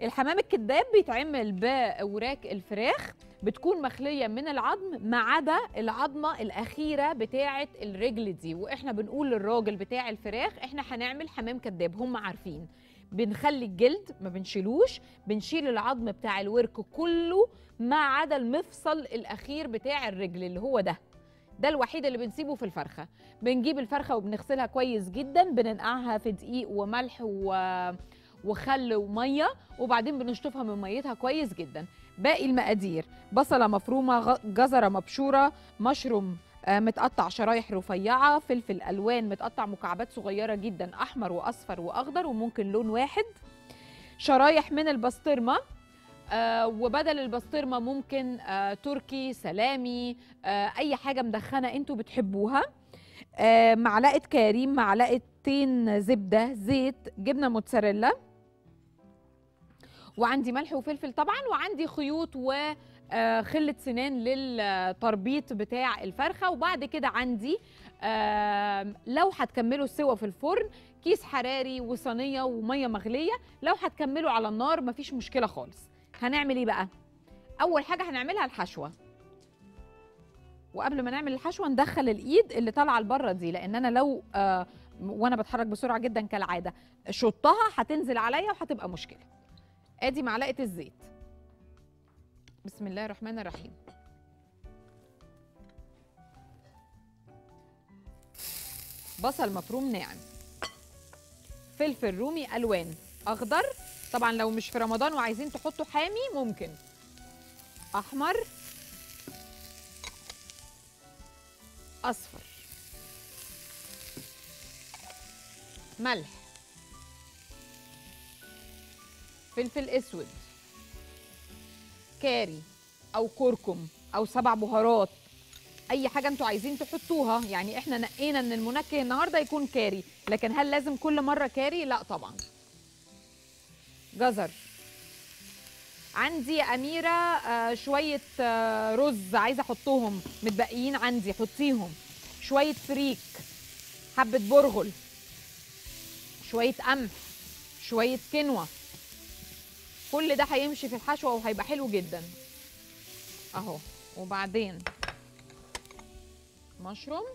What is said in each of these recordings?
الحمام الكداب بيتعمل بوراك الفراخ، بتكون مخليه من العظم ما عدا العظمه الاخيره بتاعه الرجل دي، واحنا بنقول للراجل بتاع الفراخ احنا هنعمل حمام كداب، هم عارفين. بنخلي الجلد ما بنشيلوش، بنشيل العظم بتاع الورك كله ما عدا المفصل الاخير بتاع الرجل اللي هو ده الوحيد اللي بنسيبه في الفرخه. بنجيب الفرخه وبنغسلها كويس جدا، بننقعها في دقيق وملح وخل وميه، وبعدين بنشطفها من ميتها كويس جدا. باقي المقادير: بصله مفرومه، جزره مبشوره، مشروم متقطع شرايح رفيعه، فلفل الوان متقطع مكعبات صغيره جدا، احمر واصفر واخضر وممكن لون واحد، شرايح من البسطرمه، وبدل البسطرمه ممكن تركي، سلامي، اي حاجه مدخنه انتوا بتحبوها، معلقه كاريم، معلقتين زبده، زيت، جبنه موتزاريلا، وعندي ملح وفلفل طبعا، وعندي خيوط وخله سنان للتربيط بتاع الفرخه. وبعد كده عندي لو هتكملوا السوا في الفرن كيس حراري وصينيه وميه مغليه، لو هتكملوا على النار مفيش مشكله خالص. هنعمل ايه بقى؟ اول حاجه هنعملها الحشوه. وقبل ما نعمل الحشوه ندخل الايد اللي طالعه لبره دي، لان انا لو وانا بتحرك بسرعه جدا كالعاده شطها هتنزل عليا وهتبقى مشكله. ادي معلقه الزيت، بسم الله الرحمن الرحيم، بصل مفروم ناعم، فلفل رومي الوان، اخضر طبعا لو مش في رمضان وعايزين تحطوا حامي ممكن، احمر، اصفر، ملح، فلفل اسود، كاري او كركم او 7 بهارات، اي حاجه انتوا عايزين تحطوها. يعني احنا نقينا ان المنكه النهارده يكون كاري، لكن هل لازم كل مره كاري؟ لا طبعا. جزر، عندي اميره شويه رز عايزه احطهم متبقيين عندي، حطيهم. شويه فريك، حبه برغل، شويه قمح، شويه كنوه، كل ده هيمشي في الحشوه وهيبقى حلو جدا اهو. وبعدين مشروم،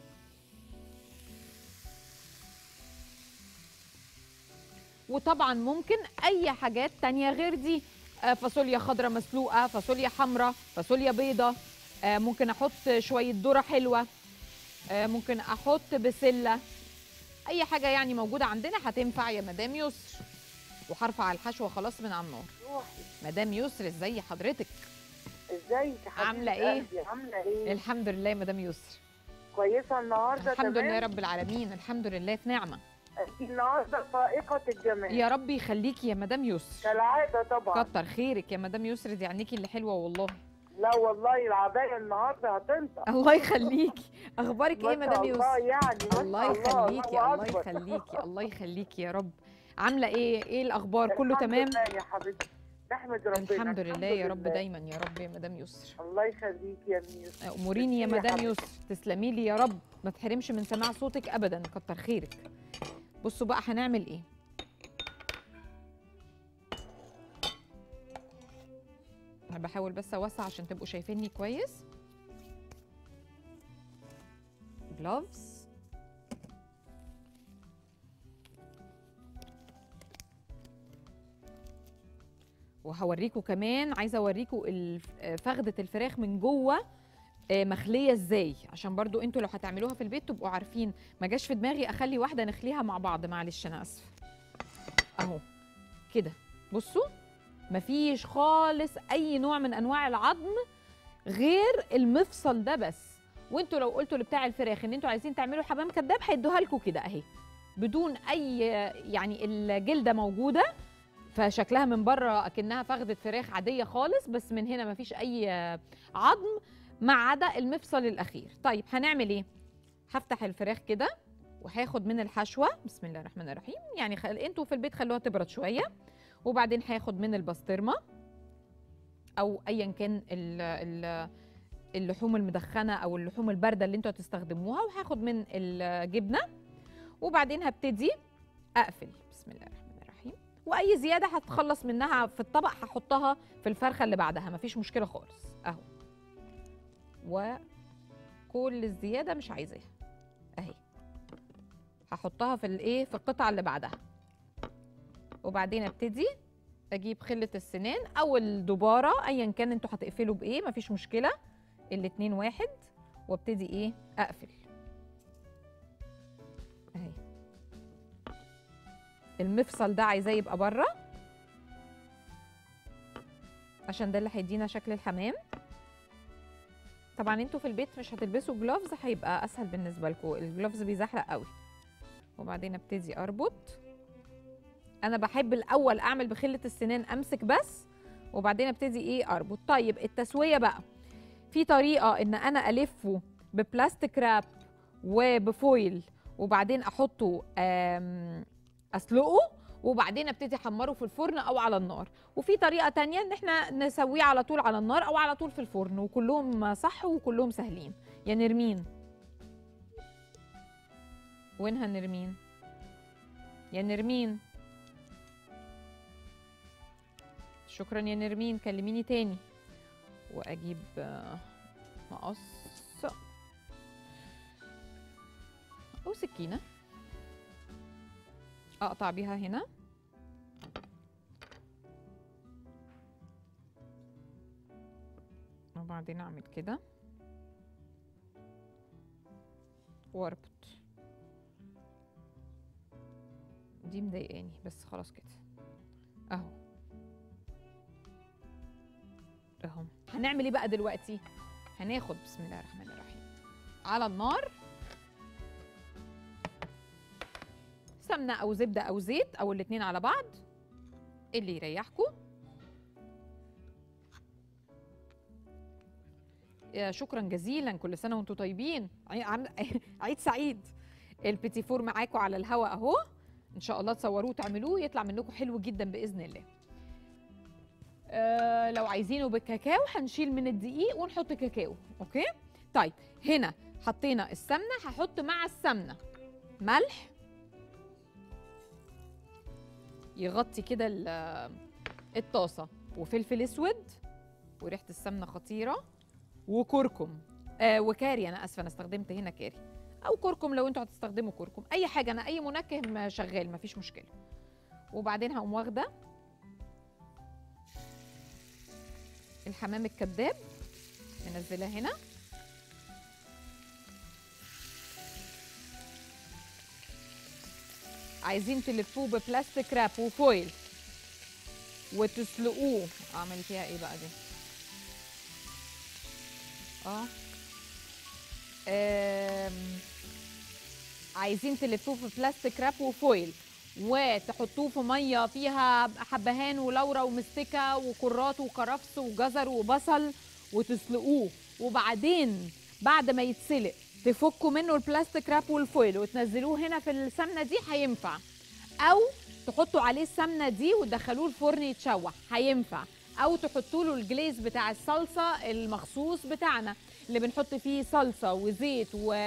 وطبعا ممكن اي حاجات تانية غير دي، فاصوليا خضراء مسلوقه، فاصوليا حمراء، فاصوليا بيضه، ممكن احط شويه ذره حلوه، ممكن احط بسله، اي حاجه يعني موجوده عندنا هتنفع يا مدام يسر. وهرفع الحشوه خلاص من على النار. مدام يسر ازي حضرتك؟ ازيك يا حبيبتي؟ عامله ايه؟ عامله ايه؟ الحمد لله يا مدام يسر. كويسه النهارده؟ الحمد تمام؟ لله رب العالمين، الحمد لله في نعمه. النهارده فائقه الجمال. يا رب يخليكي يا مدام يسر. كالعاده طبعا. كتر خيرك يا مدام يسر، دي عينيكي اللي حلوه والله. لا والله العبايه النهارده هتنطق. الله يخليكي. اخبارك ايه يا مدام يسر؟ الله يعني ما الله يخليكي، الله يخليكي، الله يخليكي يا رب. عامله ايه؟ ايه الاخبار؟ كله تمام؟ الحمد لله يا حبيبتي، نحمد ربنا. الحمد لله يا رب دايما يا رب يا مدام يسر. الله يخليكي يا ميس. اموريني يا مدام يسر، تسلمي لي يا رب، ما تحرمش من سماع صوتك ابدا، كتر خيرك. بصوا بقى هنعمل ايه. انا بحاول بس اوسع عشان تبقوا شايفيني كويس. جلوفز، وهوريكم كمان، عايزه اوريكم فخده الفراخ من جوه مخليه ازاي، عشان برضو انتوا لو هتعملوها في البيت تبقوا عارفين. ما جاش في دماغي اخلي واحده نخليها مع بعض، معلش انا اسفه. اهو كده بصوا، مفيش خالص اي نوع من انواع العظم غير المفصل ده بس. وانتوا لو قلتوا لبتاع الفراخ ان انتوا عايزين تعملوا حمام كداب هيدوها لكم كده اهي، بدون اي يعني الجلده موجوده، فشكلها من بره اكنها فخده فراخ عاديه خالص، بس من هنا مفيش اي عظم ما عدا المفصل الاخير. طيب هنعمل ايه؟ هفتح الفراخ كده وهاخد من الحشوه، بسم الله الرحمن الرحيم، يعني انتوا في البيت خلوها تبرد شويه. وبعدين هاخد من البسطرمه او ايا كان اللحوم المدخنه او اللحوم البارده اللي انتوا هتستخدموها، وهاخد من الجبنه. وبعدين هبتدي اقفل، بسم الله الرحمن الرحيم، واي زياده هتخلص منها في الطبق هحطها في الفرخه اللي بعدها، مفيش مشكله خالص اهو. وكل الزياده مش عايزاها اهي، هحطها في الايه، في القطعه اللي بعدها. وبعدين ابتدي اجيب خله السنان او الدباره ايا كان انتوا هتقفلوا بايه، مفيش مشكله، الاتنين واحد. وابتدي ايه، اقفل اهي. المفصل ده عايزاه يبقى بره عشان ده اللي هيدينا شكل الحمام. طبعا انتوا في البيت مش هتلبسوا جلوفز، هيبقى اسهل بالنسبه لكم، الجلوفز بيزحلق قوي. وبعدين ابتدي اربط. انا بحب الاول اعمل بخله السنان، امسك بس وبعدين ابتدي ايه، اربط. طيب التسويه بقى، في طريقه ان انا الفه ببلاستيك راب وبفويل وبعدين احطه اسلقه وبعدين ابتدي احمره في الفرن او على النار. وفي طريقه تانية ان احنا نسويه على طول على النار او على طول في الفرن، وكلهم صح وكلهم سهلين. يا نرمين، وينها نرمين؟ يا نرمين، شكرا يا نرمين، كلميني تاني. واجيب مقص او سكينه اقطع بيها هنا. وبعدين اعمل كده واربط. دي مضايقاني بس خلاص كده اهو اهو. هنعمل ايه بقى دلوقتي؟ هناخد بسم الله الرحمن الرحيم على النار سمنه او زبده او زيت او الاتنين على بعض اللي يريحكم. يا شكرا جزيلا، كل سنه وانتم طيبين، عيد سعيد. البيتي فور معاكم على الهواء اهو، ان شاء الله تصوروه وتعملوه يطلع منكم حلو جدا باذن الله. لو عايزينه بالكاكاو هنشيل من الدقيق ونحط كاكاو. اوكي طيب، هنا حطينا السمنه، هحط مع السمنه ملح يغطي كده الطاسه، وفلفل اسود، وريحه السمنه خطيره، وكركم وكاري. انا اسفه انا استخدمت هنا كاري او كركم، لو انتوا هتستخدموا كركم اي حاجه، انا اي منكه شغال مفيش مشكله. وبعدين هقوم واخده الحمام الكذاب منزلاه هنا، عايزين تلفوه ببلاستيك راب وفويل وتسلقوه. اعمل فيها ايه بقى دي؟ عايزين تلفوه في بلاستيك راب وفويل وتحطوه في ميه فيها حبهان ولورا ومستكه وكرات وكرفس وجزر وبصل وتسلقوه. وبعدين بعد ما يتسلق تفكوا منه البلاستيك راب والفويل وتنزلوه هنا في السمنه دي، هينفع. او تحطوا عليه السمنه دي وتدخلوه الفرن يتشوح، هينفع. او تحطوا له الجليز بتاع الصلصه المخصوص بتاعنا اللي بنحط فيه صلصه وزيت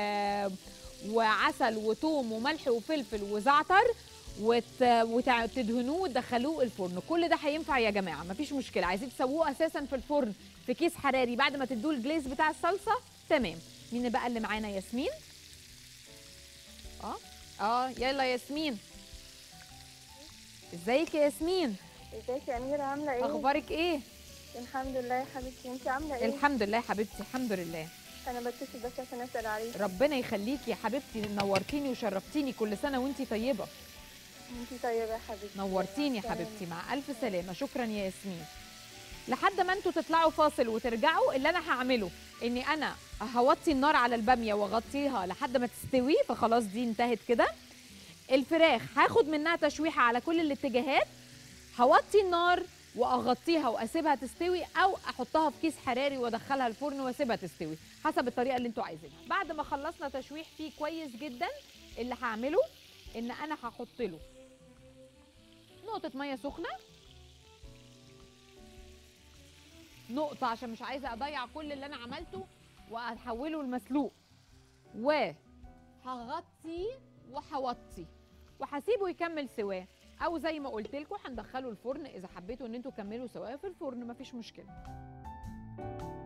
وعسل وثوم وملح وفلفل وزعتر وتدهنوه وتدخلوه الفرن. كل ده هينفع يا جماعه، مفيش مشكله. عايزين تسووه اساسا في الفرن في كيس حراري بعد ما تدوه الجليز بتاع الصلصه، تمام. مين بقى اللي معانا؟ ياسمين. يلا ياسمين، ازيك يا ياسمين؟ ازيك يا اميره، عامله ايه؟ اخبارك ايه؟ الحمد لله يا حبيبتي، انت عامله ايه؟ الحمد لله يا حبيبتي، الحمد لله. انا بتصل بس عشان اسال عليك. ربنا يخليكي يا حبيبتي، نورتيني وشرفتيني، كل سنه وانتي طيبه. انت طيبه يا حبيبتي. نورتيني يا حبيبتي، مع الف سلامه. شكرا يا ياسمين. لحد ما انتوا تطلعوا فاصل وترجعوا، اللي انا هعمله اني انا هوطي النار على الباميه واغطيها لحد ما تستوي، فخلاص دي انتهت كده. الفراخ هاخد منها تشويحه على كل الاتجاهات، هوطي النار واغطيها واسيبها تستوي، او احطها في كيس حراري وادخلها الفرن واسيبها تستوي، حسب الطريقه اللي انتوا عايزينها. بعد ما خلصنا تشويح فيه كويس جدا، اللي هعمله ان انا هحط له نقطه ميه سخنه، نقطه عشان مش عايزه اضيع كل اللي انا عملته واحوله لمسلوق، وهغطي وهوطي وهسيبه يكمل سواه. او زي ما قلت لكم هندخله الفرن اذا حبيتوا ان انتوا تكملوا سواء في الفرن مفيش مشكله.